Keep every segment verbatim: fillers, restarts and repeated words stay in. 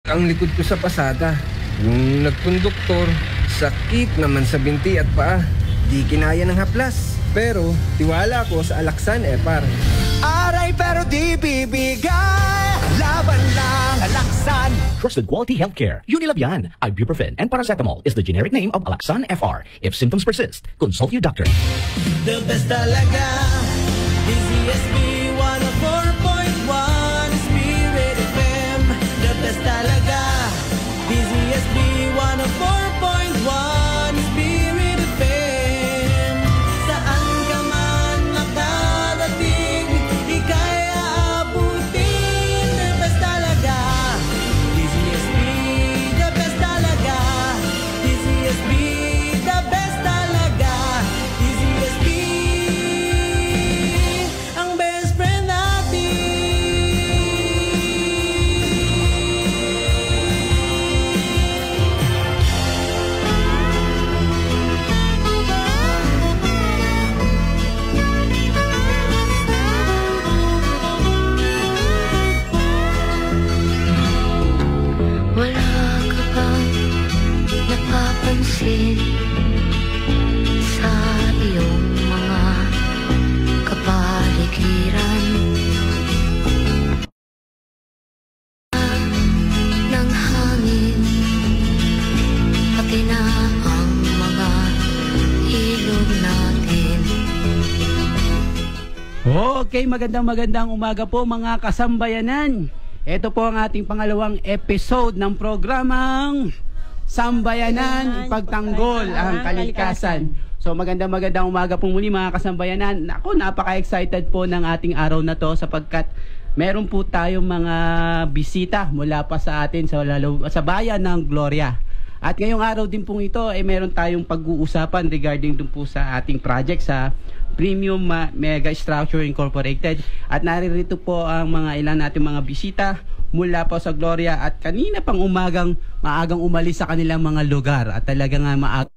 ang likod ko sa pasada. Yung nagkonduktor, sakit naman sa binti at paa. Di kinaya ng haplas. Pero tiwala ko sa Alaxan F R. Aray pero di bibigay, laban lang Alaxan. Trusted quality healthcare. Unilabian, ibuprofen, and paracetamol is the generic name of Alaxan F R. If symptoms persist, consult your doctor. The best talaga, D Z S B one oh four point one Spirit F M. The best talaga, D Z S B one oh four point one Spirit F M. Saan ka man nakarating, ika'y aabutin. The best talaga, D Z S B. The best talaga, D Z S B. The best talaga, D Z S B. Ang best friend natin. Wala ka bang napapansin sa iyong mga kapaligiran? Ng hangin, pati na ang mga ilog natin. Okay, magandang magandang umaga po mga kasambayanan. Ito po ang ating pangalawang episode ng programang Sambayanan, Ipagtanggol ang Kalikasan. So magandang magandang umaga po muli mga kasambayanan. Ako, napaka-excited po ng ating araw na to sapagkat meron po tayong mga bisita mula pa sa atin sa, lalo, sa bayan ng Gloria. At ngayong araw din pong ito ay eh, meron tayong pag-uusapan regarding dun po sa ating project sa Premium uh, Mega Structure Incorporated. At naririto po ang mga ilan nating mga bisita mula po sa Gloria at kanina pang umagang maagang umalis sa kanilang mga lugar at talagang uh, maagang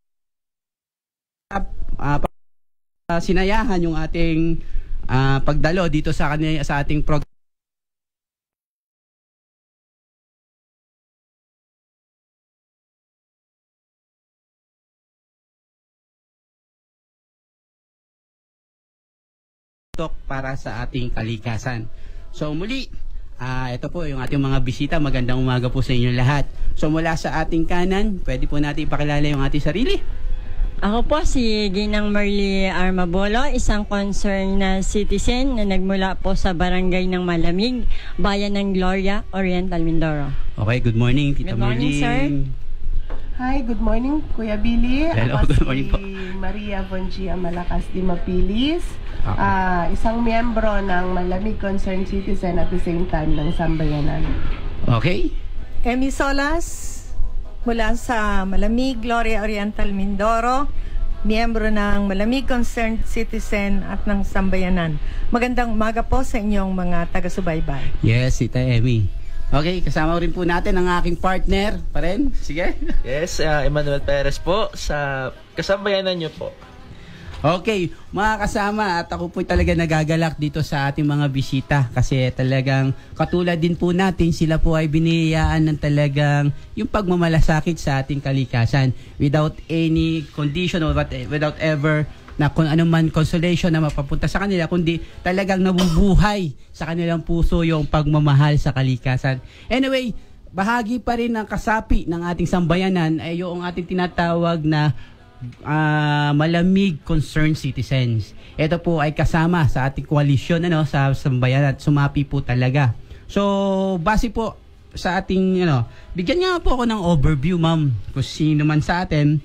uh, uh, sinayahan yung ating uh, pagdalo dito sa kanila sa ating program. Para sa ating kalikasan. So muli, uh, ito po yung ating mga bisita. Magandang umaga po sa inyo lahat. So mula sa ating kanan, pwede po natin ipakilala yung ating sarili. Ako po si Ginang Marley Armabolo, isang concerned na citizen na nagmula po sa barangay ng Malamig, bayan ng Gloria, Oriental, Mindoro. Okay, good morning, Tita Good morning, Marlene. sir. Hi, good morning, Kuya Billy. Hello, Ako good si morning po. Maria Bongia Malakas di Mapilis. Okay. Ah, isang miyembro ng Malamig Concerned Citizen at the same time ng Sambayanan. Okay. Emi Solas, mula sa Malamig, Gloria Oriental, Mindoro, miyembro ng Malamig Concerned Citizen at ng Sambayanan. Magandang umaga po sa inyong mga taga-subaybay. Yes, Tita Emmy. Okay, kasama rin po natin ang aking partner pa rin. Sige. Yes, uh, Emmanuel Perez po sa kasambayanan nyo po. Okay, mga kasama, at ako po talaga nagagalak dito sa ating mga bisita kasi talagang katulad din po natin, sila po ay biniyayaan ng talagang yung pagmamalasakit sa ating kalikasan without any condition or what, without ever na kung ano man consolation na mapapunta sa kanila, kundi talagang nabubuhay sa kanilang puso yung pagmamahal sa kalikasan. Anyway, bahagi pa rin ng kasapi ng ating sambayanan ay yung ating tinatawag na uh, Malamig Concerned Citizens. Ito po ay kasama sa ating koalisyon ano, sa sambayanan at sumapi po talaga. So, base po sa ating, you know, bigyan nga po ako ng overview, ma'am, kung sino man sa atin.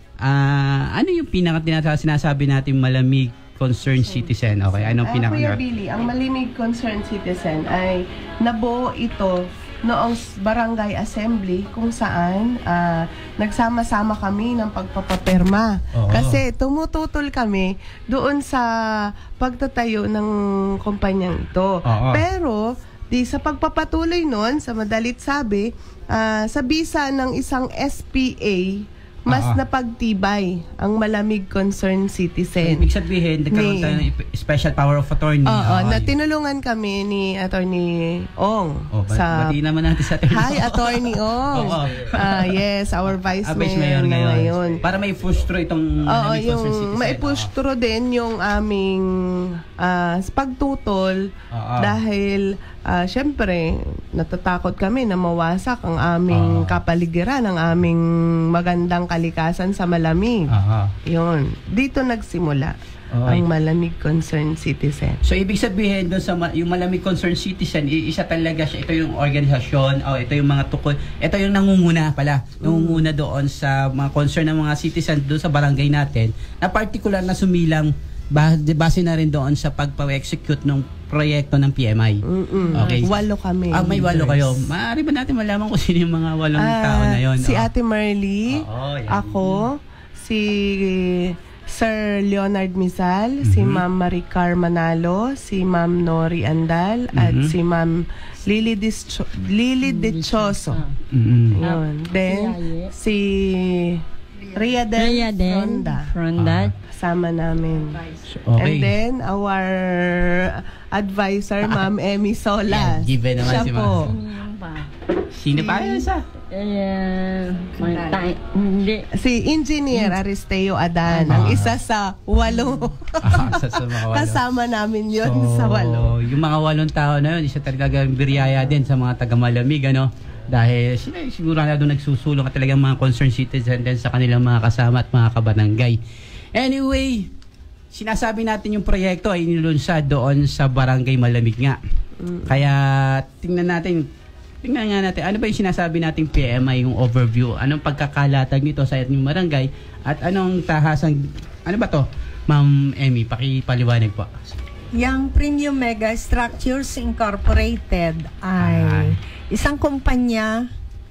Uh, ano yung pinaka sinasabi natin Malamig Concerned Citizen? Okay, anong Uh, pinaka... Kuya Billy, ang Malamig Concerned Citizen ay nabuo ito noong barangay assembly kung saan uh, nagsama-sama kami ng pagpapapirma. Oo. Kasi tumututol kami doon sa pagtatayo ng kumpanyang ito. Oo. Pero di sa pagpapatuloy noon, sa madalit sabi, uh, sa bisa ng isang S P A mas Oo. napagtibay ang Malamig Concerned Citizen. Ibig sabihin, nagkaroon Ni- tayo ng ip- special power of attorney. Oo, Okay. na tinulungan kami ni Attorney Ong. Oh, ba- sa batiin naman natin sa attorney. Hi, Attorney Ong. Oo. Ah, yes, our Vice, Ah, Vice Mayor Mayor na ngayon. ngayon. Para may push through itong Oo, Malamig yung Concerned Citizen. mai-push Oo. through din yung aming ah, pagtutol Oo. dahil ah, syempre natatakot kami na mawasak ang aming Oo. kapaligiran, ang aming magandang kalikasan sa Malamig. Oo. Yun. Dito nagsimula Okay. ang Malamig Concerned Citizen. So, ibig sabihin doon sa ma- yung Malamig Concerned Citizen, i- isa talaga siya. Ito yung organisasyon, o ito yung mga tukol. Ito yung nangunguna pala. Nangunguna doon sa mga concern ng mga citizen doon sa barangay natin na particular na sumilang ba- base na rin doon sa pagpa-execute ng proyekto ng P M I. Mm-mm. Okay. Walo kami. Ah, may walo leaders. kayo. Maaari ba natin malaman kung sino yung mga walong Ah, tao na yun? Si Oh. Ate Marley, Oo, yan. ako, si Sir Leonard Misal, si Mhm. Ma'am Maricar Manalo, si Ma'am Nori Andal, at Mhm. si Ma'am Lily, Discho- Lily Dichoso. Mm-mm. Yun. Then, si Ria Del Rhea Del Fronda. Fronda. Kasama namin. Okay. And then, our advisor, Ma'am Emmy Solas. Yan, given naman Siya si Ma'am. po. Sino pa yun sa? Eh, may tayo- hindi. Si Engineer Aristeo Adan, ang Ah. isa sa walo. Ah, sa, sa mga walo. Kasama namin yun So, sa walo. yung mga walong tao na yun, isa talaga biryaya din sa mga taga-Malamig, ano? Dahil sila siguro na doon nagsusulong at talagang mga concerned citizen din sa kanilang mga kasama at mga kabarangay. Anyway, sinasabi natin yung proyekto ay inilunsad doon sa Barangay Malamig nga. Kaya tingnan natin, tingnan nga natin, ano ba yung sinasabi nating P M I, yung overview, anong pagkakalatag nito sa ating barangay at anong tahasang, ano ba to? Ma'am Emmy, pakipaliwanag po. Yang Premium Mega Structures Incorporated ay Ah. isang kumpanya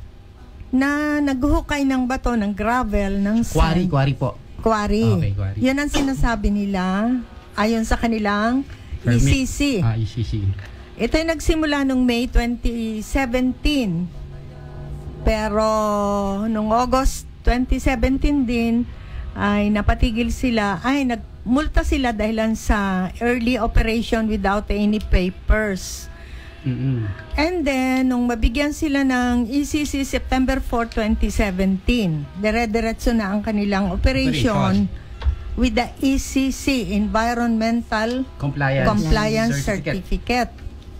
na naghuhukay ng bato, ng gravel, ng Quarry, sand. quarry po. Quarry. Okay, quarry. Yan ang sinasabi nila ayon sa kanilang E Permit. C C. Ah, E C C. Ito ay nagsimula noong May twenty seventeen. Pero noong August twenty seventeen din ay napatigil sila, ay nagmulta sila dahilan sa early operation without any papers. Mm-mm. And then, nung mabigyan sila ng E C C September fourth, twenty seventeen, dire-diretso na ang kanilang operation with the E C C, Environmental Compliance, Compliance Certificate. Certificate.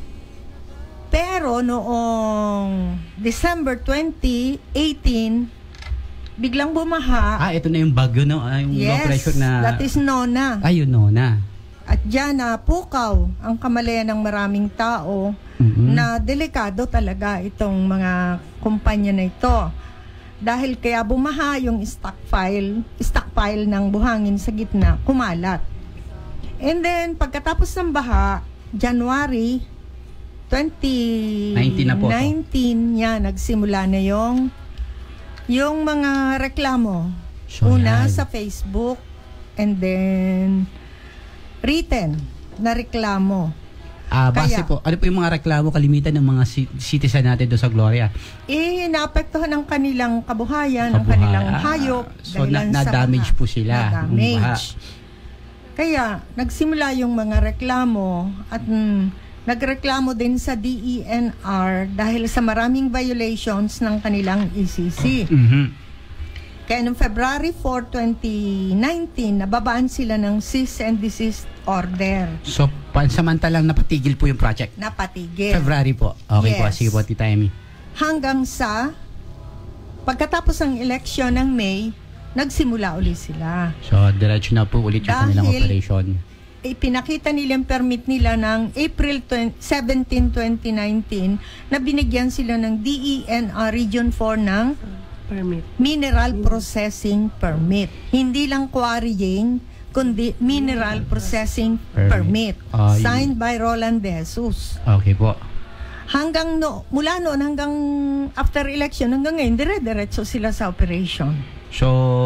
Pero noong December twenty eighteen, biglang bumaha. Ah, ito na yung bagyo, no? Ah, yung low Yes, pressure na... that is Nona. Ayun, no, na. At diyan na pukaw ang kamalayan ng maraming tao Mhm. na delikado talaga itong mga kumpanya na ito. Dahil kaya bumaha yung stockpile, stockpile ng buhangin sa gitna, kumalat. And then, pagkatapos ng baha, January twenty nineteen na po to. nineteen, yan, nagsimula na yung yung mga reklamo. So, Una yan. sa Facebook, and then written na reklamo. Ah, base Kaya- po, ano po yung mga reklamo kalimitan ng mga ci- citizen natin doon sa Gloria? Eh, naapektuhan ng kanilang kabuhayan, ng Kabuhay. kanilang Ah, hayop. so, na- dahilan sa na-damage baha. po sila nung baha. Na-damage. Kaya, nagsimula yung mga reklamo at mm, nagreklamo din sa D E N R dahil sa maraming violations ng kanilang E C C. Mhm. Kaya noong February fourth, twenty nineteen, nababaan sila ng cease and desist order. So, pansamantalang napatigil po yung project. Napatigil. February po. Okay po, Yes. sige po, Tita Emmy. Hanggang sa pagkatapos ng eleksyon ng May, nagsimula uli sila. So, diretso na po ulit yung Dahil- kanilang operation. Ipinakita nila yung permit nila ng April seventeenth, twenty nineteen na binigyan sila ng D E N R Region four ng Permit. Mineral Processing Permit. Hindi lang quarrying, kundi Mineral Processing Permit. Permit. Ah, yun. Signed by Roland De Jesus. Okay po. Hanggang no, mula noon hanggang after election, hanggang ngayon, dire-diretso sila sa operation. So,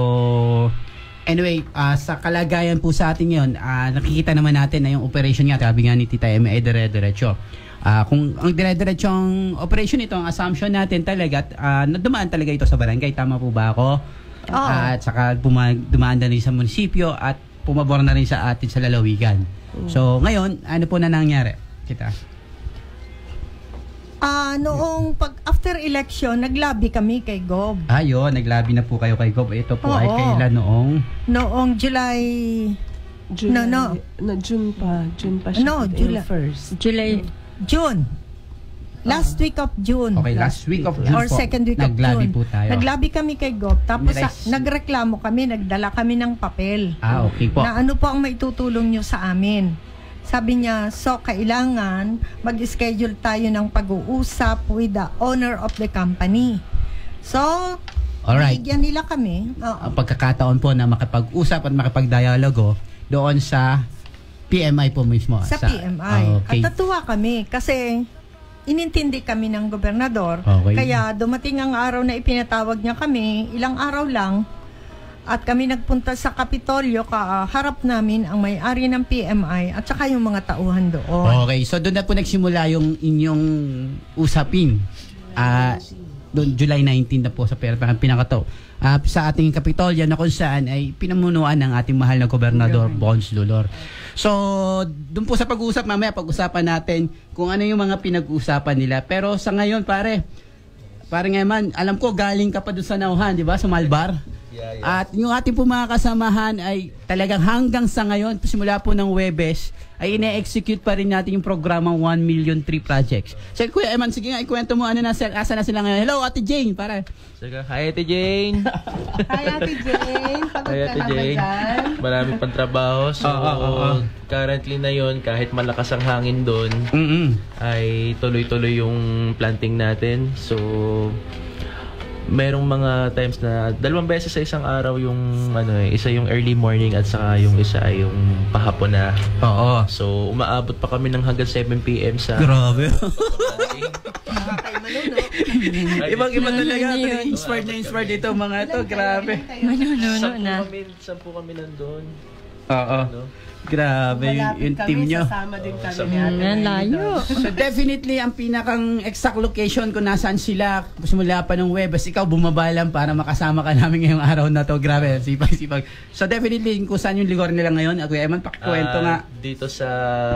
anyway, ah, sa kalagayan po sa atin ngayon, ah, nakikita naman natin na yung operation nga, sabi nga ni Tita Emmy, ay dire-diretso. Ah, kung ang dire-diretsong operation ito, ang assumption natin talaga, uh, nadumaan talaga ito sa barangay. Tama po ba ako? Oo. At saka puma- dumaan na rin sa munisipyo at pumabor na rin sa atin sa lalawigan. Mm. So, ngayon, ano po na nangyari? Kita. Ah, noong pag after election, naglabi kami kay Gob. Ayun, naglabi na po kayo kay Gob. Ito po Oo. ay kailan noong... Noong July July, No, no. Na June pa. June pa siya. No, Yung July. first. July. June. Last week of June. Okay, last week of June Or po. second week of Naglabi June. po tayo. Naglabi kami kay Gob. Tapos sa, Nice. nagreklamo kami, nagdala kami ng papel. Ah, okay po. Na ano po ang maitutulong nyo sa amin. Sabi niya, so kailangan mag-schedule tayo ng pag-uusap with the owner of the company. So, Alright. binigyan nila kami. Oo. Ang pagkakataon po na makipag-usap at makipag-dialogo doon sa P M I po mismo. Sa, P M I. Ah, okay. At natuwa kami kasi inintindi kami ng gobernador. Okay. Kaya dumating ang araw na ipinatawag niya kami, ilang araw lang, at kami nagpunta sa Kapitolyo, kaharap namin ang may-ari ng P M I at saka yung mga tauhan doon. Okay, so doon na po nagsimula yung inyong usapin. Ah, doon July nineteenth na po sa pinakato. Ah, sa ating Kapitolyo na kung saan ay pinamunuan ng ating mahal na Gobernador Bons Lulor. So, doon po sa pag-uusap, mamaya pag-usapan natin kung ano yung mga pinag-uusapan nila. Pero sa ngayon, pare, pare nga man, alam ko galing ka pa doon sa Nauhan, di ba? Sa Malbar. Yeah, yeah. At yung ating po mga kasamahan ay talagang hanggang sa ngayon, simula po ng Webes, ay ine-execute pa rin natin yung programang one million tree projects. So, Kuya Eman, sige nga, ikwento mo ano na, asa na sila ngayon. Hello, Ate Jane, para. Sige, hi Ate Jane. Hi, Ate Jane. Pagod Hi ka Ate na ba Jane. dyan? Marami pang trabaho. So, Oo, oo, oo. currently na yon kahit malakas ang hangin doon, Mm-mm. ay tuloy-tuloy yung planting natin. So, merong mga times na dalawang beses sa isang araw yung ano eh, isa yung early morning at saka yung isa ay yung pahapon na. Oo. So, umaabot pa kami ng hanggang seven p m sa Grabe. Ay, Ibang-iba Ano talaga. yun? Inspired na inspired dito mga ito. Grabe. Manununo Sampu na. kami, sampu kami nandun. Oo. Ano? Grabe yung, Malapit yung kami, team nyo. sasama din kami Sa- ni Ate Ang Mary layo. doon. So definitely ang pinakang exact location kung nasaan sila simula pa ng Webes, ikaw bumaba lang para makasama ka namin ngayong araw na to. Grabe, sipag-sipag. So definitely kung saan yung lugar nila ngayon, Kuya Eman, pakikwento Ah, nga. Dito sa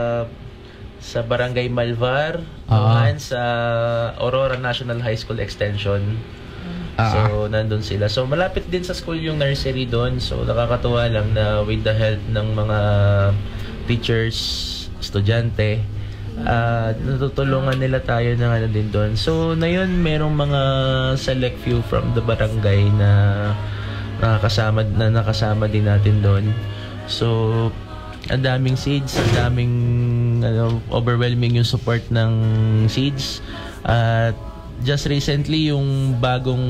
sa Barangay Malvar, Oo. Nauhan, sa Aurora National High School Extension. Ah. So, nandun sila. So, malapit din sa school yung nursery doon. So, nakakatuwa lang na with the help ng mga teachers, estudyante, uh, natutulungan nila tayo ng ano din doon. So, na yun, merong mga select few from the barangay na nakakasama, na nakasama din natin doon. So, ang daming seeds, ang daming ano, overwhelming yung support ng seeds. At just recently yung bagong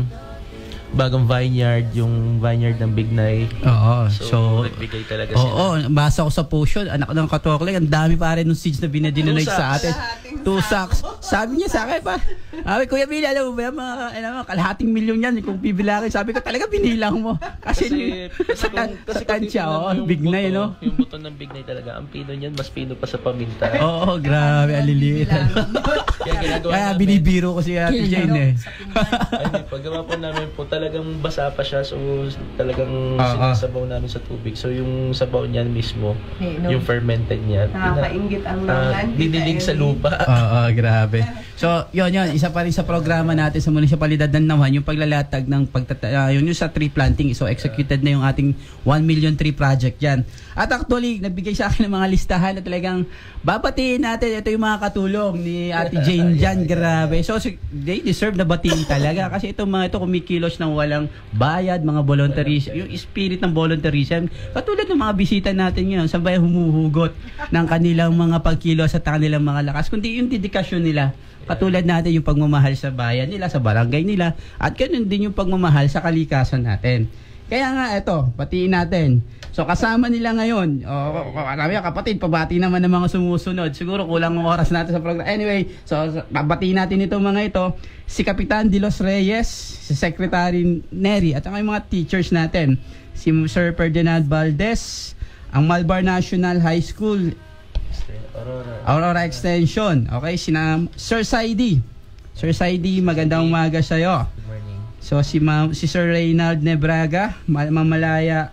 bagong vineyard, yung vineyard ng Bignay. Oo. So, So, nagbigay talaga sila. oo, basa ko sa potion, anak ng katoklik, ang dami pa rin ng seeds na binadinunay Two sa sacks. atin. Two sacks. Sabi niya sa akin pa, sabi, Kuya Billy, alam mo ba, mga, alam mo, kalahating milyon yan, kung bibilangin, sabi ko, talaga binilang mo. Kasi, Kasi, sa, kung- sa kung tansya, titignan mo oh, yung Bignay, buto, no? Yung buto ng Bignay talaga, ang pino niyan, mas pino pa sa paminta. Oo, grabe, aliliit. Kaya ginagawa Kaya namin, binibiro ko si Ate Jane eh. Ay, paggawa po namin po, talagang basa pa siya, so talagang Ah, ah. sinasabaw namin sa tubig. So yung sabaw niyan mismo, Hey, no. yung fermented niya, Nakakaingit ang ah, langan. dinilig sa lupa. Oo, grabe. So, yun, yun. Isa pa rin sa programa natin sa munisipalidad ng Nauhan, yung paglalatag ng pagtata uh, yun yung sa tree planting. So, executed na yung ating one million tree project yan. At actually, nagbigay sa akin ng mga listahan na talagang babatiin natin. Ito yung mga katulong ni Ate Jane dyan. Grabe. So, si- they deserve na batiin talaga. Kasi itong mga ito kumikilos ng walang bayad, mga voluntaries, yung spirit ng voluntarism. Katulad ng mga bisita natin ngayon, sabay humuhugot ng kanilang mga pagkilos at kanilang mga lakas. Kundi yung dedikasyon nila. Katulad natin yung pagmamahal sa bayan nila, sa barangay nila, at ganun din yung pagmamahal sa kalikasan natin. Kaya nga, ito, batiin natin. So, kasama nila ngayon, oh, marami kapatid, pabati naman ng mga sumusunod. Siguro kulang ang oras natin sa program. Anyway, so, babatiin natin itong mga ito. Si Kapitan De Los Reyes, si Secretary Neri, at ang mga teachers natin. Si Sir Ferdinand Valdez, ang Malbar National High School, Aurora. Aurora Extension. Okay, sina Sir Saidi. Sir Saidi, magandang umaga sa iyo. Good morning. So si Ma- si Sir Reynald Nebraga, Ma- Mamalaya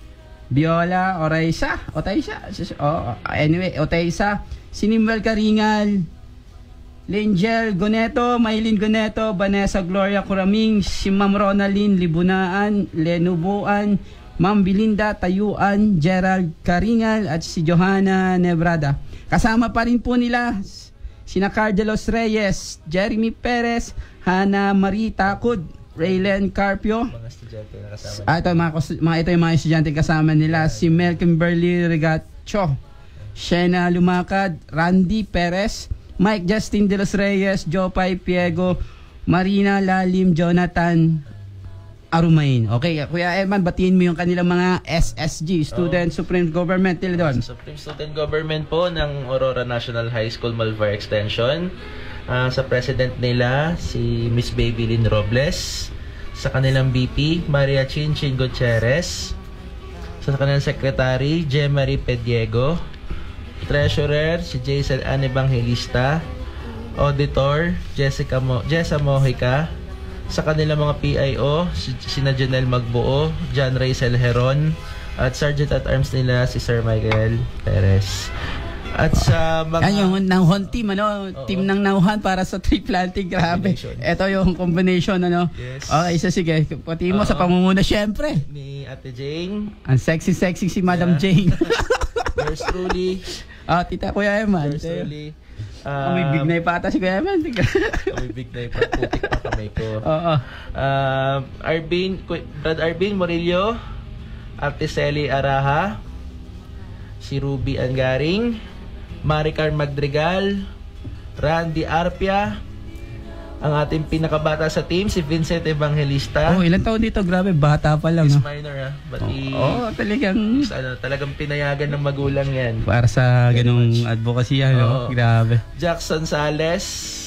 Viola Oraiza, Otaiza. Oh, anyway, Otaiza, Sinimwel Karingal, Lengel Goneto, Maylin Goneto, Vanessa Gloria Curaming, si Ma'am Ronaldine Libunaan, Lenubuan, Ma'am Belinda Tayuan, Gerald Karingal at si Johanna Nebrada. Kasama pa rin po nila sina Cardelos Reyes, Jeremy Perez, Hana Marie Takod, Raylen Carpio. Mga estudyante na kasama. Ah, ito, mga, mga, ito yung mga estudyante kasama nila. Si Mel Kimberly Regacho, Shena Lumakad, Randy Perez, Mike Justin de los Reyes, Jopay Piego, Marina Lalim, Jonathan Arumain. Okay, Kuya Eman, batiin mo yung kanilang mga S S G, Student oh. Supreme Government nila doon. Supreme Student Government po ng Aurora National High School Malvar Extension. Uh, sa president nila, si Miss Babylyn Robles. Sa kanilang B P, Maria Chinchin Gutierrez. Sa kanilang secretary, Jemarie Pediego. Treasurer, si Jason Ann Evangelista. Auditor, Jessica Mo Jessa Mojica. Sa kanilang mga P I O, si sina Janelle Magbuo, John Raycel Heron, at Sergeant at Arms nila si Sir Michael Perez. At sa mga... Yan yung Nauhan team, ano? Oo. Team ng Nauhan para sa tree planting. Grabe. Ito yung combination, ano? Yes. Okay, isa sige. Pati mo Oo. sa pamumuna, syempre. Ni Ate Jane. Ang sexy-sexy si Madam Yeah. Jane. Yours truly. Ah, tita Kuya Eman. Yours truly. Uh, may big na ipata si Kuya Eman. May big na ipata. Putik pa kamay ko. Oo. Uh, Arbin, Brad Arbin Morillo, Artiseli Araha, si Ruby Angaring, Maricar Madrigal, Randy Arpia, ang ating pinakabata sa team, si Vincent Evangelista. Oh, ilang taon dito? Grabe, bata pa lang. He's No? minor, ha? But he, Oo, oh, talagang... ano, talagang pinayagan ng magulang yan. Para sa ganung advocacy, ano? Oo. Grabe. Jackson Sales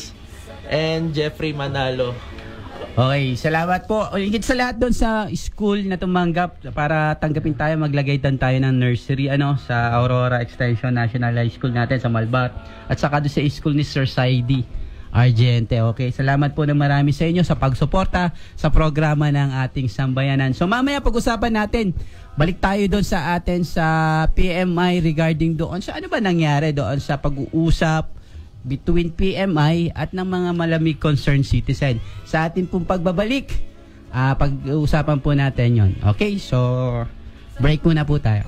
and Jeffrey Manalo. Okay, salamat po. O, higit sa lahat doon sa school na tumanggap para tanggapin tayo, maglagay dan tayo ng nursery ano sa Aurora Extension National High School natin sa Malbar. At saka doon sa school ni Sir Saidi Argente. Okay, salamat po ng marami sa inyo sa pagsuporta sa programa ng ating sambayanan. So mamaya pag-usapan natin, balik tayo doon sa atin sa P M I regarding doon sa ano ba nangyari doon sa pag-uusap between P M I at ng mga malamig concerned citizen. Sa atin pong pagbabalik, uh, pag-uusapan po natin yon. Okay, so break muna po tayo.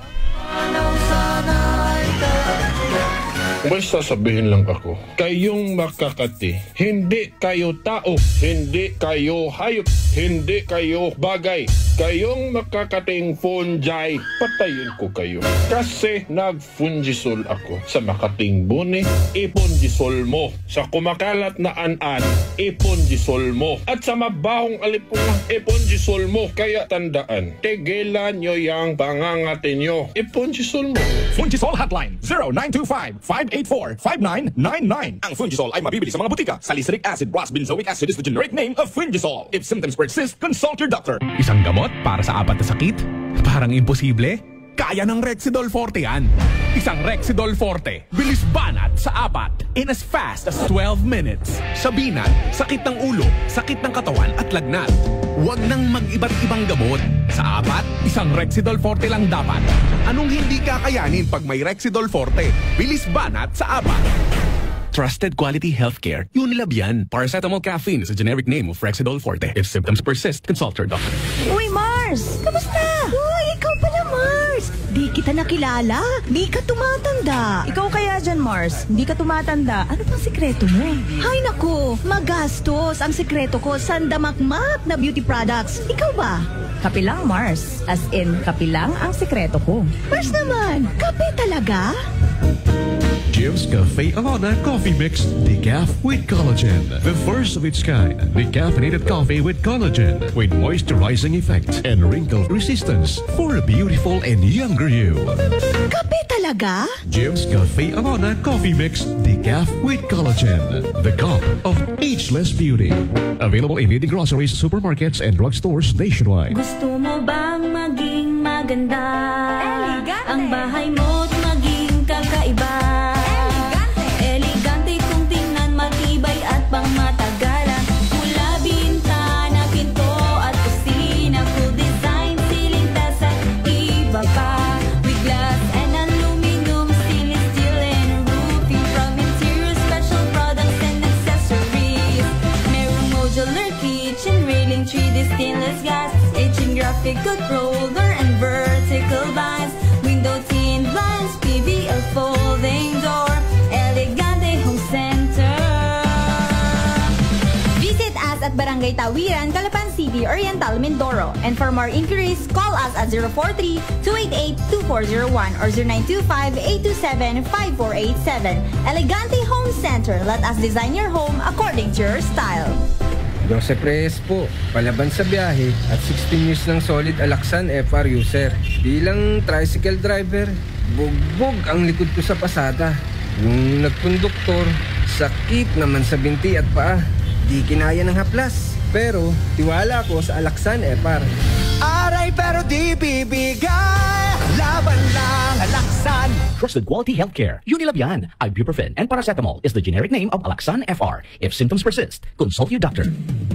May sasabihin lang ako, kayong makakati, hindi kayo tao, hindi kayo hayop, hindi kayo bagay. Kayong makakating fungi, patayin ko kayo. Kasi nag-fungisol ako sa makating buni, ipungisol mo. Sa kumakalat na an-an, ipungisol mo. At sa mabahong alipungan, ipungisol mo. Kaya tandaan, tigilan nyo yung pangangati nyo. Ipungisol mo. Fungisol Hotline zero nine two five, five eight four, five nine nine nine. Ang Fungisol ay mabibili sa mga butika. Salicylic acid plus benzoic acid is the generic name of Fungisol. If symptoms persist, consult your doctor. Isang gamot para sa apat na sakit? Parang imposible? Kaya ng Rexidol Forte yan. Isang Rexidol Forte, bilis banat sa apat in as fast as twelve minutes. Sa binat, sakit ng ulo, sakit ng katawan at lagnat. Huwag nang mag-iba't ibang gamot. Sa apat, isang Rexidol Forte lang dapat. Anong hindi kakayanin pag may Rexidol Forte? Bilis banat sa apat. Trusted quality healthcare. Unilab yan. Paracetamol caffeine is a generic name of Rexidol Forte. If symptoms persist, consult your doctor. Uy, Mars! Kamusta? Uy, ikaw pala, Mars! Di kita nakilala. Di ka tumatanda. Ikaw kaya dyan, Mars. Di ka tumatanda. Ano pang sikreto mo? Hay naku, magastos ang sikreto ko sa damakmak na beauty products. Ikaw ba? Kapilang, Mars. As in, kapilang ang sikreto ko. Mars naman, kape talaga? Jim's Cafe Alana Coffee Mix Decaf with Collagen. The first of its kind. Decaffeinated coffee with collagen. With moisturizing effect and wrinkle resistance. For a beautiful and younger you. Kape talaga? Jim's Cafe Alana Coffee Mix Decaf with Collagen. The cup of ageless beauty. Available in leading groceries, supermarkets, and drugstores nationwide. Gusto mo bang maging maganda? Elegante. Ang bahay mo't maging kakaiba. Pang matagalan, mula bintana, pinto wireless gas, H and graphic controller and vertical bands, window tint blinds, P V L folding door, Elegante Home Center. Visit us at Barangay Tawiran, Calapan City, Oriental, Mindoro. And for more inquiries, call us at zero four three, two eight eight, two four zero one or zero nine two five, eight two seven, five four eight seven. Elegante Home Center. Let us design your home according to your style. Joseph Reyes po, palaban sa biyahe at sixteen years ng solid Alaksan F R user. Bilang tricycle driver, bugbog ang likod ko sa pasada. Yung nagkonduktor, sakit naman sa binti at paa. Di kinaya ng haplas. Pero tiwala ko sa Alaksan F R. Aray pero di bibigay, laban lang Alaksan. Trusted quality healthcare. Unilabian, ibuprofen, and paracetamol is the generic name of Alaksan F R. If symptoms persist, consult your doctor.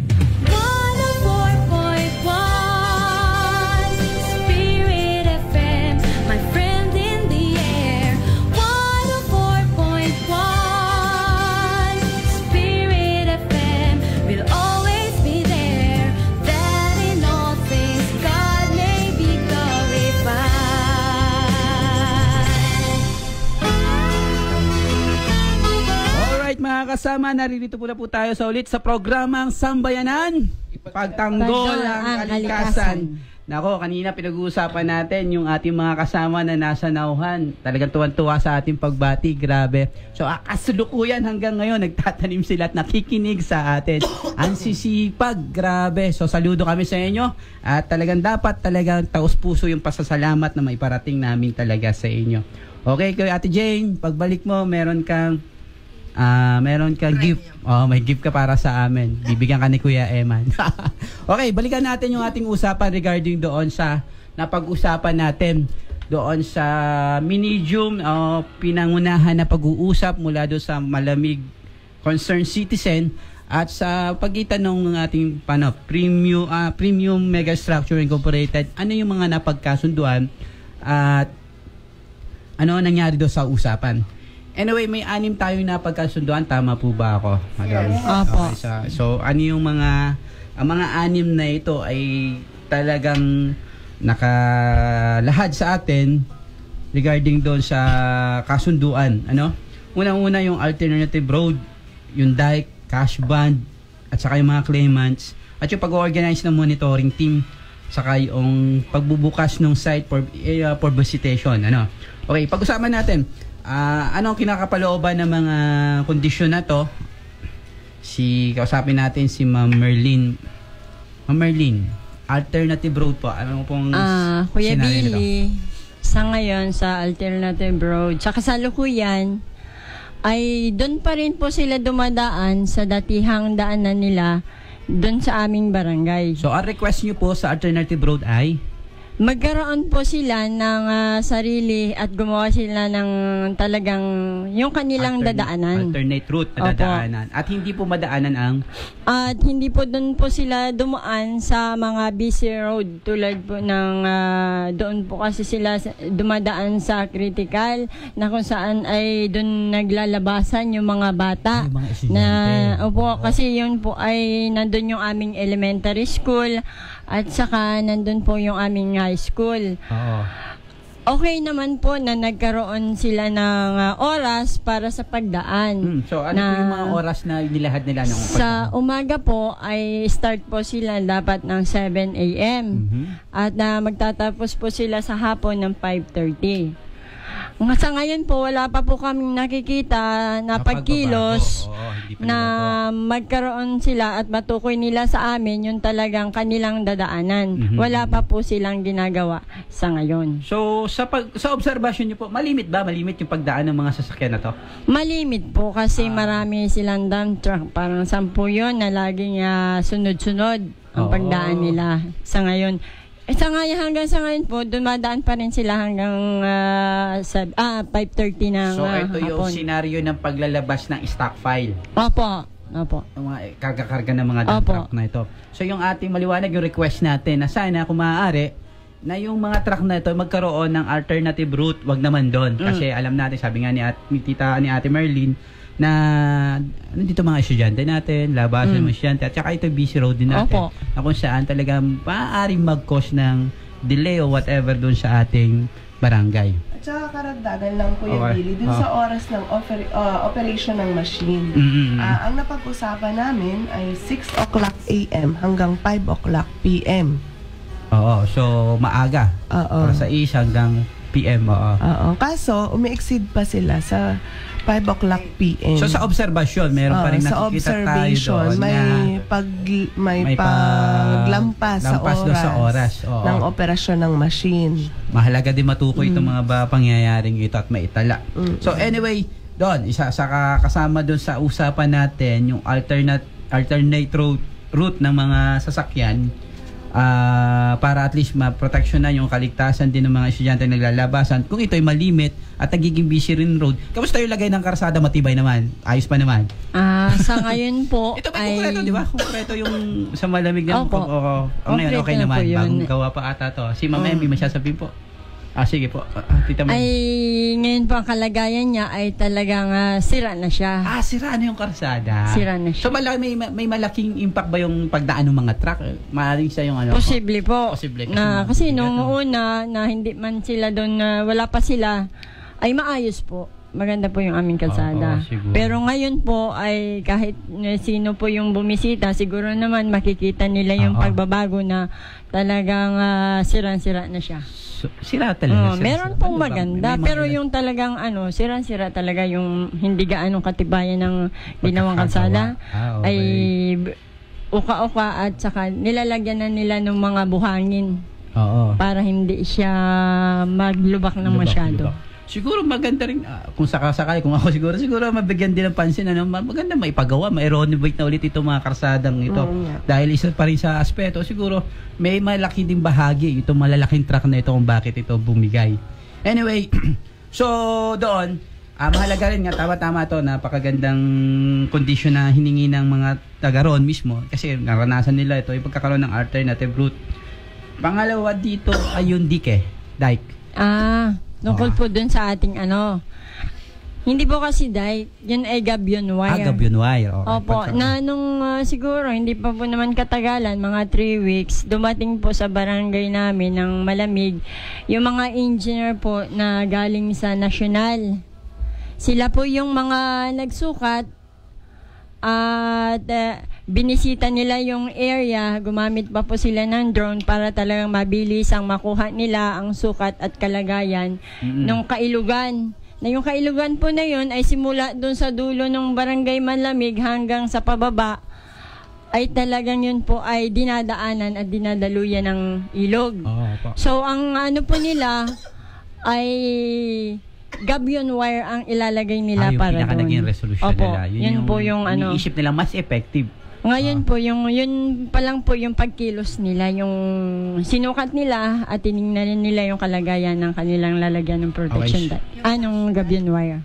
Mga kasama, naririto po na po tayo sa ulit sa programang Sambayanan, Pagtanggol ang Kalikasan. Nako, kanina pinag-uusapan natin yung ating mga kasama na nasa nauhan. Talagang tuwan-tuwa sa ating pagbati, grabe. So, kasulukuyan hanggang ngayon, nagtatanim sila at nakikinig sa atin. Ang sisipag, grabe. So, saludo kami sa inyo. At talagang dapat talagang taos-puso yung pasasalamat na maiparating namin talaga sa inyo. Okay, kay Ate Jane, pagbalik mo, meron kang Ah, uh, meron kang gift. Oh, may gift ka para sa amin. Bibigyan ka ni Kuya Eman. Okay, balikan natin yung ating usapan regarding doon sa napag-usapan natin doon sa Minidium, uh, pinangunahan na pag-uusap mula doon sa Malamig Concerned Citizen at sa pagitan ng ating paano, Premium uh, Premium Megastructure Incorporated. Ano yung mga napagkasunduan at ano nangyari doon sa usapan? Anyway, may anim tayong napagkasunduan. Tama po ba ako? Yes. Opo. Okay, so, so, ano yung mga, ang mga anim na ito ay talagang nakalahad sa atin regarding doon sa kasunduan. Ano? Unang-una yung alternative road, yung dike, cash bond, at saka yung mga claimants, at yung pag-organize ng monitoring team, saka yung pagbubukas ng site for, uh, for visitation. Ano? Okay, pag-usapan natin. Uh, ano ang kinakapalooban ng mga kondisyon na to? Si kausapin natin si Ma'am Merlin. Ma'am Merlin, alternative road po. Ano pong uh, Kuya Billy, sa ngayon sa alternative road, sa kasalukuyan ay doon pa rin po sila dumadaan sa datihang daanan nila doon sa aming barangay. So ang request nyo po sa alternative road ay? Magkaroon po sila ng uh, sarili at gumawa sila ng talagang yung kanilang alternate, dadaanan. Alternate route na dadaanan. At hindi po madaanan ang? At hindi po doon po sila dumaan sa mga busy road tulad po ng uh, doon po kasi sila dumadaan sa critical na kung saan ay doon naglalabasan yung mga bata. Ay, mga na opo, oh. Kasi yun po ay nandun yung aming elementary school at saka nandun po yung aming high school. Oo. Okay naman po na nagkaroon sila ng uh, oras para sa pagdaan. Hmm, so ano na, po yung mga oras na nilahad nila ng pagdaan? Sa umaga po ay start po sila dapat ng seven a m Mm-hmm. At uh, magtatapos po sila sa hapon ng five thirty. Sa ngayon po, wala pa po kaming nakikita na pagkilos na magkaroon sila at matukoy nila sa amin yung talagang kanilang dadaanan. Mm-hmm. Wala pa po silang ginagawa sa ngayon. So, sa pag, sa observation niyo po, malimit ba? Malimit yung pagdaan ng mga sasakyan na to? Malimit po kasi ah. marami silang dump truck. Parang sampu yun na laging uh, sunod-sunod ang oh. pagdaan nila sa ngayon. Eh, sa ngayon, hanggang sa ngayon po, dumadaan pa rin sila hanggang uh, sa, ah, five thirty ng So, uh, ito yung senaryo ng paglalabas ng stock file. Opo. Opo. Yung mga karga-karga ng mga dump truck na ito. So, yung ating maliwanag, yung request natin na sana, kung maaari, na yung mga truck na ito magkaroon ng alternative route, wag naman doon. Kasi mm. alam natin, sabi nga ni, at, ni tita ni Ate Merlin, na ano dito mga estudyante natin, labasan Mm. mga estudyante, at saka ito busy road din natin. Opo. Na kung saan talagang maaaring mag-cause ng delay o whatever doon sa ating barangay. At saka karagdagan lang po yung Okay. Billy, dun Oh. sa oras ng oper- uh, operation ng machine. Mm-mm. Ah, ang napag-usapan namin ay six o'clock a m hanggang five o'clock p m. Oo, so maaga. Oo. Para sa is hanggang P M. Oo. Oo. Kaso, umi-exceed pa sila sa five o'clock p m. So sa obserbasyon, meron pa rin Oo, sa nakikita tayo observation, doon may na pag may, may pa- paglampas sa lampas doon oras, sa oras. Oo. ng operasyon ng machine. mahalaga din matukoy Mm. itong mga ba pangyayaring ito at maitala. So anyway, doon isa sa ka- kasama doon sa usapan natin yung alternate alternate route route ng mga sasakyan ah, para at least ma-protectionan yung kaligtasan din ng mga estudyante na naglalabasan kung ito ay malimit at nagiging busy rin road. Kamusta yung lagay ng karsada? Matibay naman? Ayos pa naman? Ah, sa ngayon po ito ay konkreto, di ba? Konkreto yung sa malamig na Opo. oh, oh, oh, ngayon okay Konkreto na naman. po yun. Bagong gawa pa ata to. Si Ma'am Mm. Emmy, masasabihin po. Ah, sige po. Ah, tita Ma'am. ay ngayon po ang kalagayan niya ay talagang ah, sira na siya. Ah, sira na yung karsada. Sira na siya. So malaki, may, may malaking impact ba yung pagdaan ng mga truck? Maaaring siya yung ano? Posible po. Posible kasi Na, mga kasi bigat, nung no? una na hindi man sila doon, na wala pa sila, ay maayos po. Maganda po yung aming kalsada. Oo, siguro. Pero ngayon po ay kahit eh, sino po yung bumisita, siguro naman makikita nila yung Oo. pagbabago na talagang ah, sirang-sira na siya. So, sira talaga. Oo, sira- meron sira. pong Ano ba? maganda, May mga pero ilan- yung talagang ano, sirang-sira talaga yung hindi gaanong katibayan ng ginawang kalsada Ah, okay. ay b- uka-uka at saka nilalagyan na nila ng mga buhangin Oo. para hindi siya maglubak ng Lubak, masyado. lubak. Siguro maganda rin, ah, kung sakasakali, kung ako siguro, siguro mabigyan din ng pansin, ano, ma- maganda maipagawa, ma-renovate na ulit itong mga karsadang ito. Oo nga. Dahil isa pa rin sa aspeto, siguro may malaki din bahagi itong malalaking truck na ito kung bakit ito bumigay. Anyway, so doon, ah, mahalaga rin nga, tama-tama to, napakagandang kondisyon na hiningi ng mga taga roon mismo kasi naranasan nila ito, yung pagkakaroon ng alternative route. Pangalawa dito ay yung dike, dike. Ah, tungkol po dun sa ating ano. Hindi po kasi dahil yun ay gabion wire. Ah, gabion wire. Okay. Opo, Pagka- na nung ah, siguro hindi pa po naman katagalan, mga three weeks, dumating po sa barangay namin ng Malamig yung mga engineer po na galing sa nasyonal. Sila po yung mga nagsukat at ah, binisita nila yung area, gumamit pa po sila ng drone para talagang mabilis ang makuha nila ang sukat at kalagayan Mm-mm. ng kailugan. Na yung kailugan po na yun ay simula doon sa dulo ng barangay Malamig hanggang sa pababa ay talagang yun po ay dinadaanan at dinadaluyan ng ilog. Oo, po. So ang ano po nila ay gabion wire ang ilalagay nila Ah, yung para pinakalaging doon. resolution Opo, nila. yun, po yung ano. iniisip nila mas effective. Ngayon po yung yun pa lang po yung pagkilos nila, yung sinukat nila at tiningnan nila yung kalagayan ng kanilang lalagyan ng protection Okay. dye. Anong gabion wire?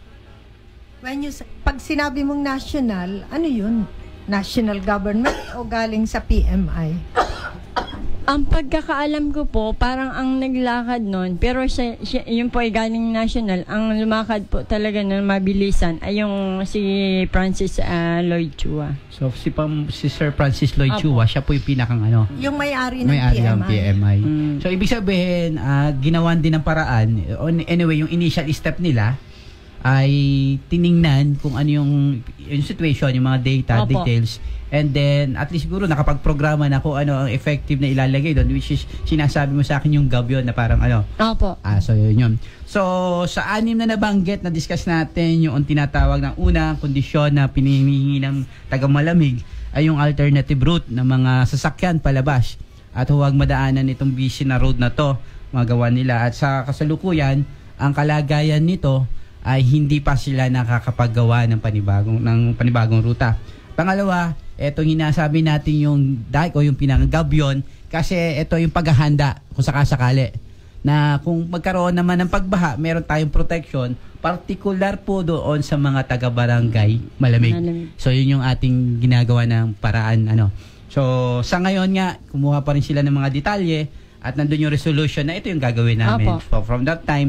When you, sa- pag sinabi mong national, ano yun? National government o galing sa P M I? Ang pagkakaalam ko po, parang ang naglakad nun, pero siya, siya, yun po ay galing national, ang lumakad po talaga ng mabilisan ay yung si Francis ah, Lloyd Chua. So si, Pam, si Sir Francis Lloyd Apo. Chua, siya po yung pinakang ano, Yung may-ari ng may-ari P M ng I. P M I. Mm. So ibig sabihin, ah, ginawan din ng paraan. On- Anyway, yung initial step nila ay tiningnan kung ano yung, yung situation, yung mga data, Opo. details. And then, at least siguro nakapag-programa na kung ano ang effective na ilalagay doon, which is sinasabi mo sa akin yung gabion na parang ano. Opo. Ah, so yun yun. So, sa anim na nabanggit na discuss natin yung tinatawag ng unang kondisyon na pinihingi ng taga-Malamig ay yung alternative route ng mga sasakyan palabas at huwag madaanan itong busy na road na to magawa nila. At sa kasalukuyan, ang kalagayan nito ay hindi pa sila nakakapaggawa ng panibagong ng panibagong ruta. Pangalawa, etong hinasabi natin yung dike o yung pinanggabyon kasi ito yung paghahanda kung sakasakali na kung magkaroon naman ng pagbaha, meron tayong protection particular po doon sa mga taga-barangay Malamig. Malamig. So yun yung ating ginagawa ng paraan ano. So sa ngayon nga, kumuha pa rin sila ng mga detalye at nandun yung resolution na ito yung gagawin namin. Apo. So from that time,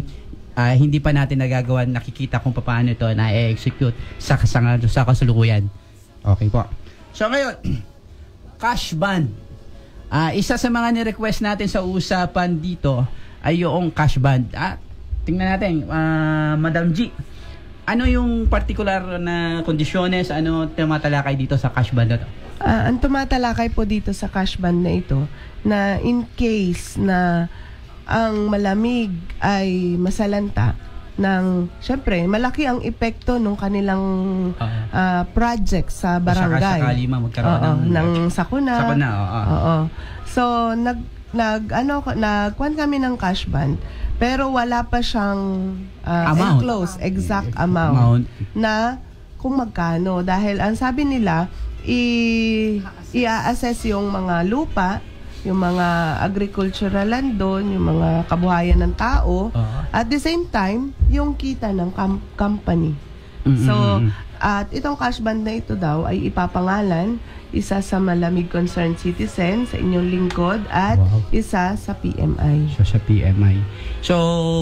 uh, hindi pa natin nagagawa, nakikita kung paano ito na-execute sa, sa, sa kasalukuyan. Okay po. So ngayon, cash ban. Uh, isa sa mga ni-request natin sa usapan dito ay yung cash ban. Ah, tingnan natin, uh, Madam G. Ano yung particular na kondisyones, ano tumatalakay dito sa cash ban na to? Uh, ang tumatalakay po dito sa cash ban na ito, na in case na ang malamig ay masalanta ng, syempre, malaki ang epekto ng kanilang uh, project sa barangay. Sakali ma magkaroon oo, ng, ng sakuna. Sakuna, oo. Oo. So, nag, nag, ano, nagkuhan kami ng cash ban, pero wala pa siyang uh, amount. enclosed, exact amount, amount na kung magkano. Dahil ang sabi nila, i- i-assess yung mga lupa, yung mga agricultural land doon, yung mga kabuhayan ng tao, uh-huh. at the same time, yung kita ng com- company. Mm-hmm. So, at itong cash ban na ito daw ay ipapangalan isa sa Malamig Concerned Citizen sa inyong lingkod at wow. isa sa P M I. So, sa P M I. So,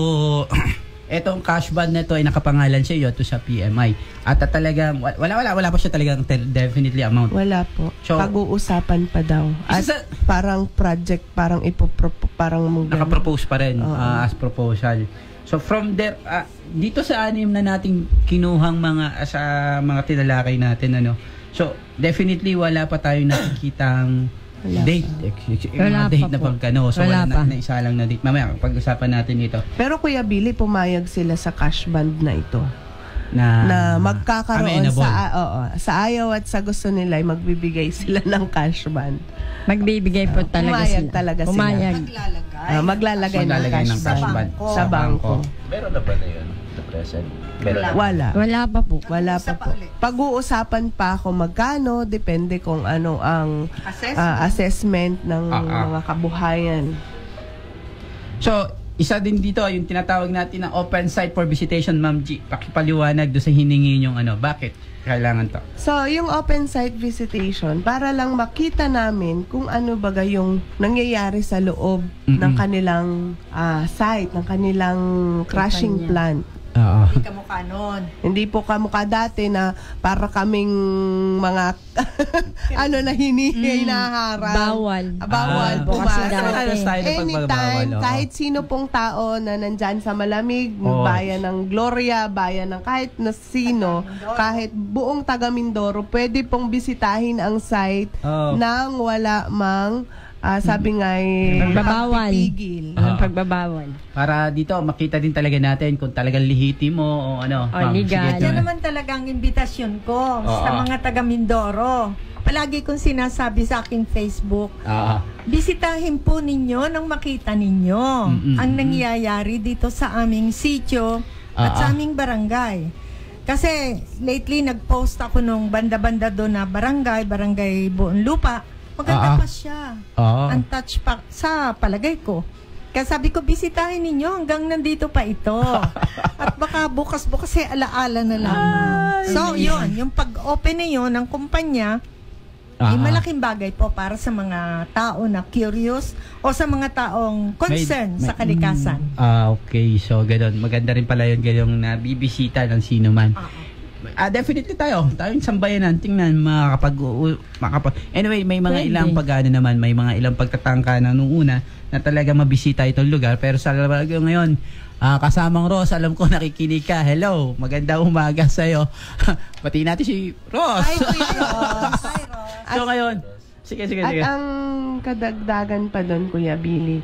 etong cash ban na ito ay nakapangalan sa iyo to sa P M I. At talagang, wala, wala, wala pa siya talagang definitely amount. Wala po. So, pag-uusapan pa daw. At sa, parang project, parang ipopro- parang naka-propose pa rin uh, uh, as proposal. So, from there, uh, dito sa anim na nating kinuhang mga, sa mga tinalakay natin, ano, so, definitely wala pa tayong nakikitang wala date. Wala date pa na pagkano. So, wala, wala wala na, na isa lang na date. Mamaya, pag-usapan natin ito. Pero Kuya Billy, pumayag sila sa cash band na ito. Na, na magkakaroon amenable. sa, uh, oo, sa ayaw at sa gusto nila ay magbibigay sila ng cash band. Magbibigay po uh, talaga pumayag sila. talaga pumayag. sila. Maglalagay. Uh, maglalagay, maglalagay ng, ng cash band. Sa, sa bangko. Meron na ba na yun? Present. Meron na. Wala. Wala pa po. Wala pa po. Pag-uusapan pa kung magkano, depende kung ano ang assessment, uh, assessment ng ah, ah. mga kabuhayan. So, isa din dito yung tinatawag natin na open site for visitation, Ma'am G. Pakipaliwanag do sa hiningi yung ano, bakit kailangan to? So, yung open site visitation, para lang makita namin kung ano baga yung nangyayari sa loob mm-hmm. ng kanilang uh, site, ng kanilang crushing plant. Uh, Hindi kamukha nun. Hindi po kamukha dati na para kaming mga ano na hini, mm, hinaharang. Bawal. Ah, bawal. Ah, pumasok. Anytime, oh. kahit sino pong tao na nandyan sa Malamig, oh. bayan ng Gloria, bayan ng kahit na sino, kahit buong taga Mindoro, pwede pong bisitahin ang site oh. nang wala mang Uh, sabi nga ay pagbabawal. Uh, pagbabawal. Para dito makita din talaga natin kung talagang lihitimo o ano. O oh, legal. Yan naman talagang imbitasyon ko uh, sa mga taga Mindoro. Palagi kong sinasabi sa aking Facebook, uh, bisitahin po ninyo nang makita ninyo mm-mm. ang nangyayari dito sa aming sitio uh, at sa aming barangay. Kasi lately nag-post ako nung banda-banda doon na barangay, barangay Buong Lupa. Maganda uh, pa siya. Uh, Untouched pa sa palagay ko. Kaya sabi ko, bisitahin ninyo hanggang nandito pa ito. At baka bukas-bukas ay alaala na lang. So, yun. Yung pag-open na yun ng kumpanya, uh, ay malaking bagay po para sa mga tao na curious o sa mga taong concern may, may, sa kalikasan. Ah, uh, okay. So, ganoon. Maganda rin pala yun ganoong nabibisita ng sino man. Uh, Ah, definitely tayo. Tayong sambayanan. Tingnan, makakapag... makapag anyway, may mga Pwede. ilang pag-ano naman, may mga ilang pagtatangka na nung una na talaga mabisita itong lugar. Pero sa lalabago ngayon, ah, kasamang Ross, alam ko nakikinig ka. Hello, magandang umaga sa'yo. Pati natin si Ross. Hi, Ross. Hi, Ross. So ngayon, sige, sige, at sige. At ang kadagdagan pa doon, Kuya Billy,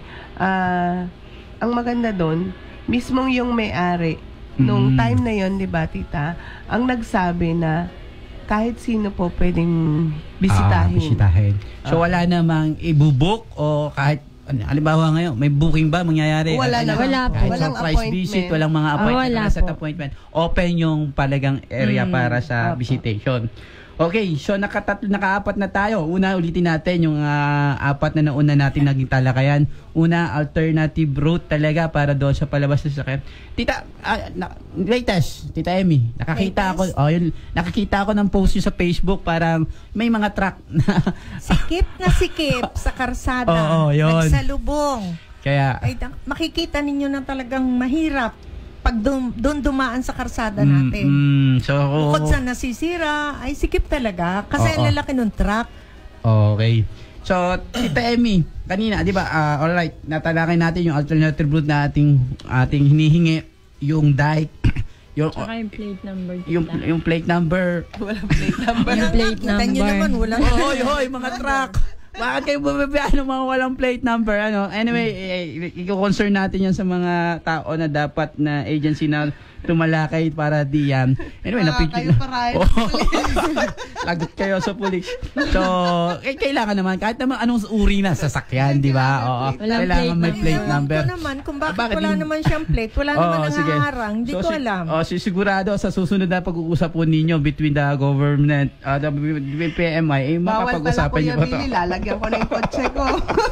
ah, ang maganda doon, mismong yung may-ari, nung time na yon, di ba, tita, ang nagsabi na kahit sino po pwedeng bisitahin. Ah, bisitahin. So, uh, wala namang ibubuk o kahit, halimbawa ngayon, may booking ba mangyayari? Wala na. Wala po. Walang appointment. Visit, walang mga appointment. Oh, wala set po. appointment. Open yung palagang area mm, para sa opo. visitation. Okay, so nakatatlo, nakaapat na tayo. Una, ulitin natin yung uh, apat na nauna natin naging talakayan. Una, alternative route talaga para doon sa palabas sa sasakyan. Tita, uh, na, latest, Tita Emmy, nakakita latest? ako, oh, yun, nakakita ako ng post yun sa Facebook, parang may mga truck na sikip na sikip sa karsada. Oo, oh, yun. Nagsalubong. Kaya, ay, makikita ninyo na talagang mahirap pag dun, dun dumaan sa karsada natin. Mm, so, Bukod sa nasisira, ay sikip talaga. Kasi ang lalaki ng truck. Okay. So, Tita Emmy, kanina, di ba, uh, alright, natalakay natin yung alternative route na ating, ating hinihingi, yung dike, yung, Tsaka yung plate number. yung, yung plate number. Walang plate number. Yung plate Kita nyo number. naman, walang Hoy, hoy, mga truck! Bakit kayo bumibiyaan ng mga walang plate number? Ano? Anyway, eh, i-concern natin yan sa mga tao na dapat na agency na tumalakay para diyan. Anyway, Ah, napicture kayo para Oh. Lagot kayo sa pulis. So, eh, kailangan naman, kahit naman anong uri na sasakyan, di ba? Oo, Walang kailangan plate may plate number. Ito naman, kung bakit, Bakit wala hindi- naman siyang plate, wala Oo, naman sige. nangaharang, hindi So, ko si- alam. Oh, si sigurado sa susunod na pag-uusap po ninyo between the government, uh, the P M I, eh, Bawal pala mapapag-usapan Kuya niyo ba Billy, ito? lalagyan ko na yung kotse ko.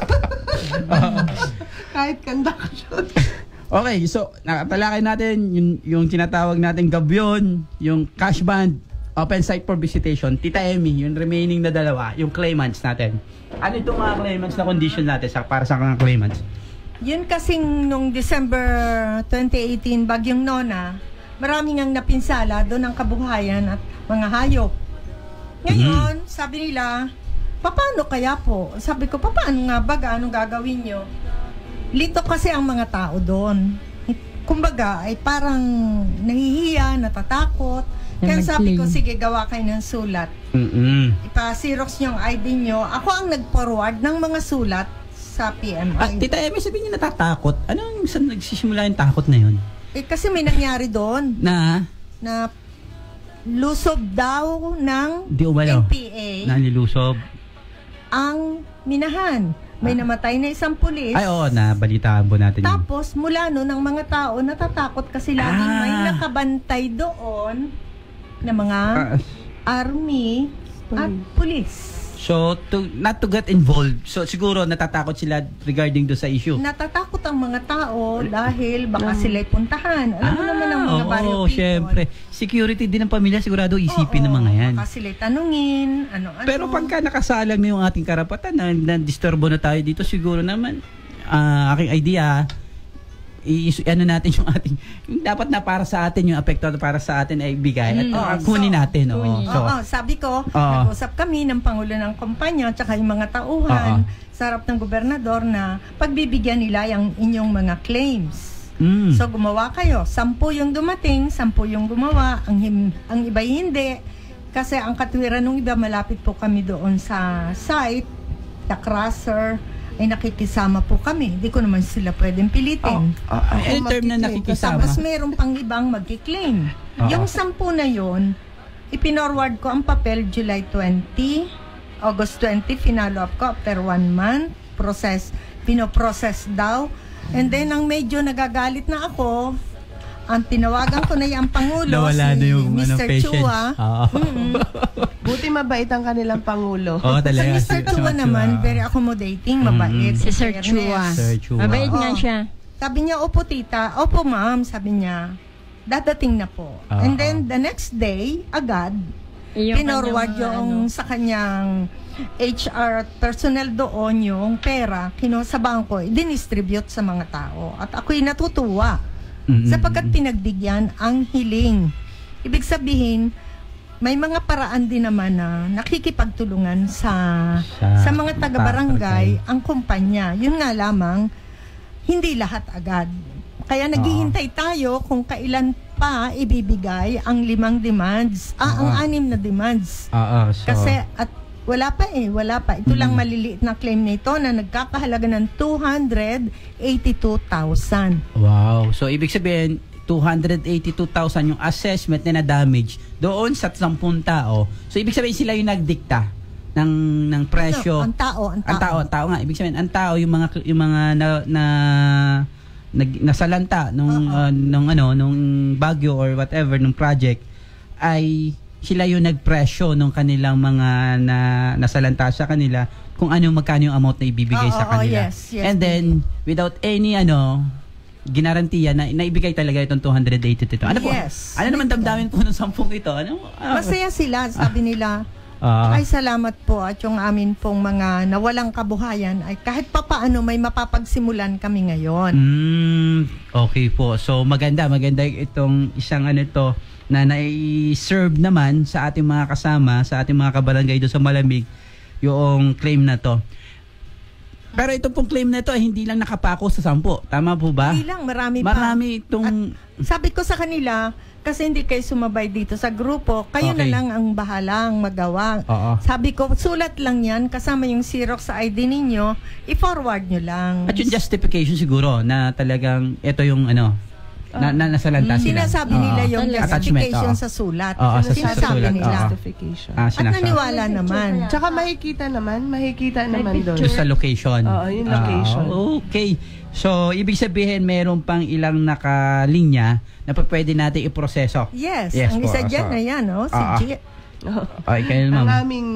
Kahit conduction. Okay, so nakatalakay natin yung, yung tinatawag natin gabyon, yung cash band, open site for visitation. Tita Emmy, yung remaining na dalawa, yung claimants natin. Ano itong mga claimants na condition natin sa, para sa mga claimants? Yun kasing nung December twenty eighteen, Bagyong Nona, maraming ang napinsala doon ang kabuhayan at mga hayop. Ngayon, Mm. sabi nila, paano kaya po? Sabi ko, paano nga ba? Anong gagawin nyo? Lito kasi ang mga tao doon. Kumbaga, ay parang nahihiya, natatakot. Kaya sabi ko, sige, gawa kayo ng sulat. Mm-mm. Ipa-xerox nyo ang I D nyo. Ako ang nag-forward ng mga sulat sa P M I. Ah, Tita Emmy, sabihin niyo natatakot. Anong saan nagsisimula yung takot na yun? Eh, kasi may nangyari doon Na? na lusob daw ng Di umano. N P A Nanilusob. ang minahan. May namatay na isang pulis. Ay, oo, nabalitaan po natin yun. Tapos, mula no ng mga tao, natatakot kasi laging Ah. may nakabantay doon na mga Ah. army at pulis. So, to, not to get involved. So, siguro natatakot sila regarding do sa issue. Natatakot ang mga tao dahil baka sila'y puntahan. Alam mo naman ang mga barrio Oo, people. syempre. Security din ng pamilya, sigurado isipin ng mga yan. Baka sila'y tanungin, ano-ano. Pero pagka nakasalang na yung ating karapatan, na, na disturbo na tayo dito, siguro naman, ah, aking idea, i ano natin yung ating, yung dapat na para sa atin, yung apekto para sa atin ay bigay at Mm. uh, Oo, kunin so, natin. Oo. Oo, So, sabi ko, Oo. nag-usap kami ng Pangulo ng kumpanya at saka yung mga tauhan Oo. sa harap ng gobernador na pagbibigyan nila yung inyong mga claims. Mm. So gumawa kayo. Sampu yung dumating, sampu yung gumawa, ang, him, ang iba hindi. Kasi ang katwiran ng iba, malapit po kami doon sa site, the crusher, ay nakikisama po kami. Hindi ko naman sila pwedeng pilitin. Oh, oh, any term na nakikisama. Tapos meron pang ibang magkiklaim. Oo. Yung sampu na yon, ipinorward ko ang papel July twenty, August twenty, finalo up ko after one month, process, pinoprocess daw. And then, ang medyo nagagalit na ako, ang tinawagan ko na yung Pangulo, Nawala si na yung, ano, Mister patience. Chua. Oo. Mm-mm. Buti mabait ang kanilang Pangulo. Oo, talaga. Sa Mister Si- Chua si- naman, Chua. very accommodating, mabait. Si Sir fairness. Chua. Sir Chua. Mabait nga Oo. siya. Sabi niya, opo tita, opo ma'am, sabi niya, dadating na po. Oo. And then, the next day, agad, Yung pinorward kanyang mga yung ano. sa kanyang H R personnel doon yung pera, kino sa bangko, dinistribute sa mga tao. At ako'y natutuwa. Mm-mm. Sapagkat pinagbigyan ang hiling. Ibig sabihin, may mga paraan din naman na nakikipagtulungan sa Sa sa mga taga-barangay ang kumpanya. Yun nga lamang, hindi lahat agad. Kaya naghihintay tayo kung kailan pa ibibigay ang limang demands, ah, ang Oo. anim na demands. Oo, so, Kasi at wala pa eh, wala pa. Ito lang Mm. maliliit na claim nito na nagkakahalaga ng two hundred eighty-two thousand. wow. So, ibig sabihin, two hundred eighty-two thousand yung assessment na na-damage doon sa sampung tao. So, ibig sabihin sila yung nagdikta ng ng presyo. No, ang tao, ang tao. Ang tao, ang tao nga. Ibig sabihin, ang tao, yung mga, yung mga na, na nag, nasalanta nung, uh, nung, ano, nung bagyo or whatever, nung project, ay sila yung nagpresyo nung kanilang mga na, nasalanta sa kanila kung ano magkano yung amount na ibibigay Oo, sa oo, kanila. yes, yes, And then, without any, ano, ginarantiya na naibigay talaga itong two hundred eighty-two. Ano po? Yes. Ano naman damdamin po ng sampung ito? Ano? ah, Masaya sila, sabi nila, Ah. Ay, salamat po at yung amin pong mga nawalang kabuhayan ay kahit papaano may mapapagsimulan kami ngayon. Mm, okay po. So maganda, maganda itong isang ano to na nai-serve naman sa ating mga kasama, sa ating mga kabarangay doon sa Malamig, yung claim na to. Pero ito pong claim na ito ay hindi lang nakapako sa sampo. Tama po ba? Hindi lang, marami pa. Marami itong... At sabi ko sa kanila, kasi hindi kayo sumabay dito sa grupo, kayo Okay. na lang ang bahalang magawa. Oo. Sabi ko, sulat lang yan, kasama yung Xerox sa I D ninyo, i-forward nyo lang. At yung justification siguro na talagang ito yung ano, na, na nasa lanta sila. Sinasabi nila Oo. yung Attachment, justification oo. sa sulat. Oo, sa Sinasabi sulat, nila. oo. Justification. Ah, At sinasabi. naniwala naman. Tsaka makikita naman, makikita naman doon. Just sa location. Oo, yung location. Ah, okay. So, ibig sabihin, meron pang ilang nakalinya na pa pwede natin iproseso. Yes, Yes ang po. isa dyan So, na yan, no? Si ah, ah. G. Okay, kayo Ang ma'am. aming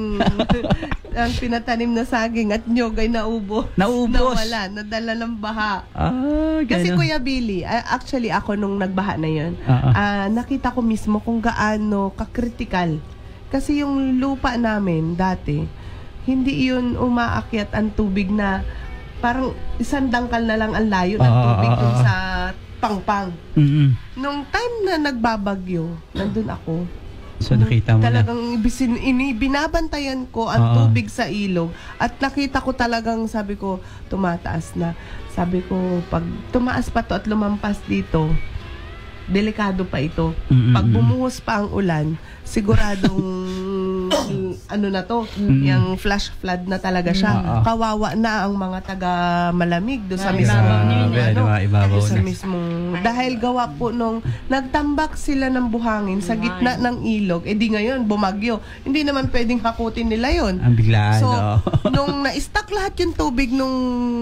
ang pinatanim na saging at nyog ay naubo. Naubos. Nawala, nadala ng baha. Ah, Kasi ganun. Kuya Billy, ah, actually ako nung nagbaha na yun, Ah, ah. ah, nakita ko mismo kung gaano kakritikal. Kasi yung lupa namin dati, hindi yun umaakyat ang tubig na parang isang dangkal na lang ang layo ng Ah, tubig ah, dun ah. sa pangpang. Mm-mm. Nung time na nagbabagyo, nandun ako. So, nakita mo na. Talagang ibisin, ini, binabantayan ko ang Oo. tubig sa ilog at nakita ko talagang, sabi ko, tumataas na. Sabi ko, pag tumaas pa to at lumampas dito, delikado pa ito. Mm-mm. Pag bumuhos pa ang ulan, siguradong ano na to, Mm-mm. yung flash flood na talaga siya. Mm-mm. Kawawa na ang mga taga Malamig do sa Ah, mismong grabe, ano, mga ibabaw sa na. mismong dahil gawa po nung nagtambak sila ng buhangin sa gitna ng ilog, eh di ngayon bumagyo. Hindi naman pwedeng hakutin nila yon. Ang biglaan, So, no? nung na-stock lahat yung tubig nung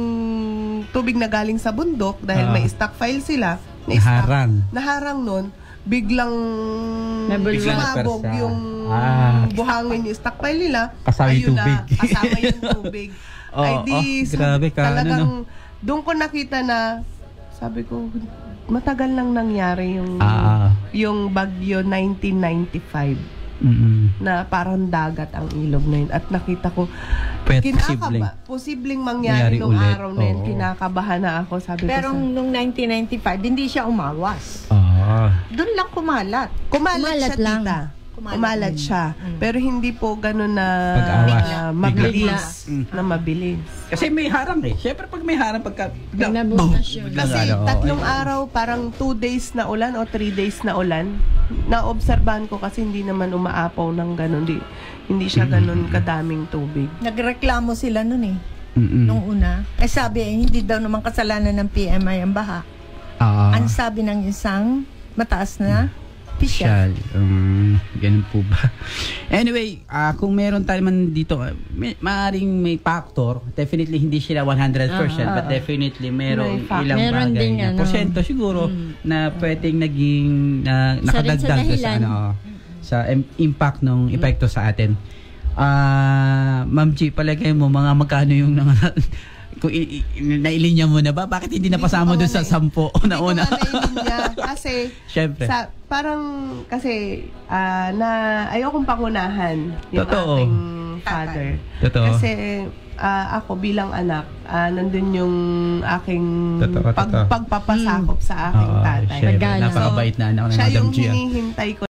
tubig na galing sa bundok dahil Ah. may stockpile sila, na-stock, Naharang. naharang nun, biglang Nabulwan. sumabog Biglang yung Ah. buhangin yung stockpile nila. Kasama yung Ayun na, tubig. kasama yung tubig. Oh, Ay di, oh, sa- grabe ka, talagang, ano, no? doon ko nakita na, sabi ko, matagal nang nangyari yung, Ah. yung bagyo nineteen ninety-five. Mm-mm. Na parang dagat ang ilog na yun. At nakita ko, Pwede, kinakaba, posibleng mangyari Mangyari nung ulit. araw na yun. Oo. Kinakabahan na ako. Sabi Pero ko sa... nung nineteen ninety-five, hindi siya umawas. Ah. Doon lang kumalat. Kumalat, Kumalat siya, lang. tita. Kumalat, siya. Pero hindi po ganun na Pag-awas. na mabilis. Bigla. Mm. Na mabilis. Kasi may harang eh. Siyempre pag may harang, pagka... Pag nabukas yun. Kasi tatlong araw, parang two days na ulan o three days na ulan. Naobserbahan ko kasi hindi naman umaapaw ng ganun. Di, hindi siya ganun kadaming tubig. Nagreklamo sila nun eh. Mm-mm. Nung una. Eh sabi eh, hindi daw naman kasalanan ng P M I ang baha. Ah. Ang sabi ng isang mataas na Official. official. Um, ganun po ba? Anyway, ah, kung meron tayo man dito, ah, may, maaaring may factor. Definitely hindi sila one hundred percent, Ah, but ah, ah. definitely May merong fac- ilang Meron bagay ding na ano. porsyento siguro Mm. na pwedeng naging na Isa rin sa nakadagdag doon sa dahilan. ano sa im- impact ng epekto sa atin. Ah, Ma'am G, palagay mo mga magkano yung nang kung i- i- nailinya mo na ba? Bakit hindi napasama doon sa sampo na una? niya kasi Siyempre. sa parang kasi ah, na ayokong pangunahan yung Totoo. ating father. Totoo. Kasi ah, ako bilang anak, ah, nandun yung aking Totoo, pag, totoo. pagpapasakop sa aking Oo, tatay. syempre, napakabait na anak ng Siya Madam yung G, ah. hinihintay ko